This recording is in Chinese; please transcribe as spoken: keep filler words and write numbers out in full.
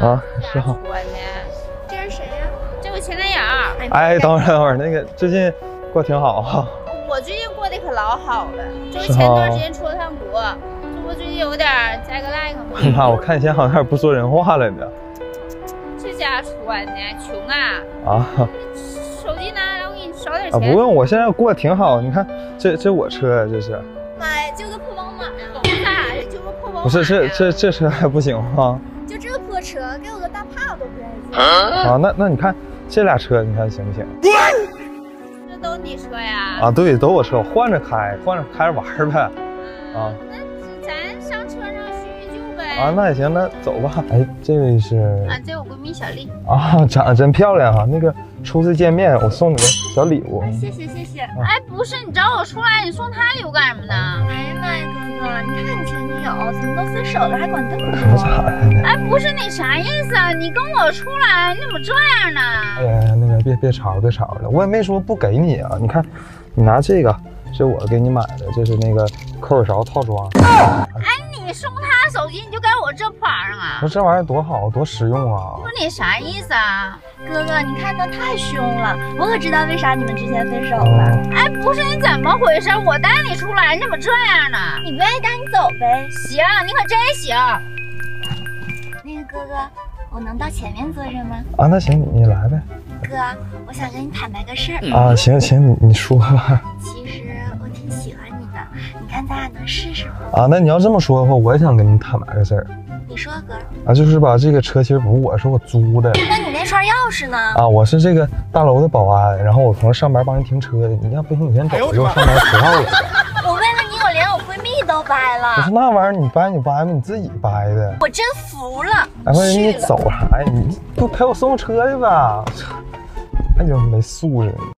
啊，是哈。 这是谁呀？这我前男友。 哎，等会儿等会儿，那个最近过挺好啊。 我最近过得可老好了，就是前段时间出了趟国，这不最近有点栽个 like 吗？ 妈，我看你现在好像有点不说人话了呢。 这家穿的穷啊！ 啊。 手机拿来，我给你少点钱。 啊，不用，我现在过得挺好。你看，这这我车，这是。 妈呀，就个破宝马呀！咋的？就个破宝马。 不是，这这这车还不行吗？ 就这个破车，给我个大帕都不愿意接。 啊，那那你看这俩车，你看行不行？ 这都你车呀？ 啊，对，都我车，我换着开，换着开着玩呗。啊。 那咱上车上叙叙旧呗。 啊，那也行，那走吧。哎，这位是。 啊，这我闺蜜小丽。 啊，长得真漂亮哈！那个初次见面，我送你个小礼物。 谢谢谢谢。哎，不是，你找我出来，你送她礼物干什么呢？哎呀妈呀，哥哥，你看你前女友怎么都分手了，还管这么多？ 咋的？ 哎，不是你啥意思啊？你跟我出来，你怎么这样呢？ 哎呀，那个别别吵别吵了，我也没说不给你啊。你看，你拿这个，这我给你买的，这是那个扣耳勺套装。 哎，你送她手机，你就该我这玩意儿啊？ 不是这玩意儿多好，多实用啊！ 不是你啥意思啊？ 哥哥，你看他太凶了，我可知道为啥你们之前分手了。 哎，不是你怎么回事？我带你出来，你怎么这样呢？ 你不愿意带你走呗？ 行，你可真行。 那个哥哥，我能到前面坐着吗？ 啊，那行，你来呗。 哥，我想跟你坦白个事儿。 啊，行行，你你说吧。 其实我挺喜欢你的，你看咱俩能试试吗？ 啊，那你要这么说的话，我也想跟你坦白个事儿。 你说哥。 啊，就是吧，这个车其实不是我，是我租的。 那你那串钥匙呢？ 啊，我是这个大楼的保安，然后我可能上班帮人停车的。你要不行，你先走，一会儿上班迟到了。 我为了你，我连我闺蜜都掰了。 不是那玩意儿，你掰你掰吧，你自己掰的。 我真服了。 哎，不是你走啥呀？你不陪我送车去吧？哎呦，没素质。